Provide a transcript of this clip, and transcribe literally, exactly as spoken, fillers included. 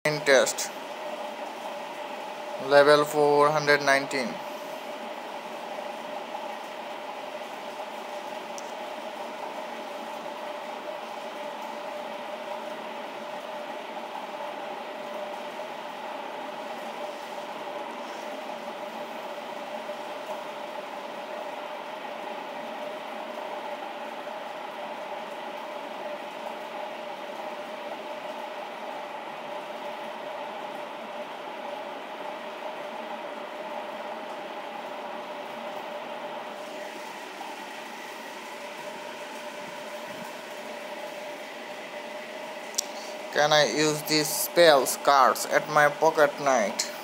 test level four hundred nineteen. Can I use these spells cards at my pocket knight?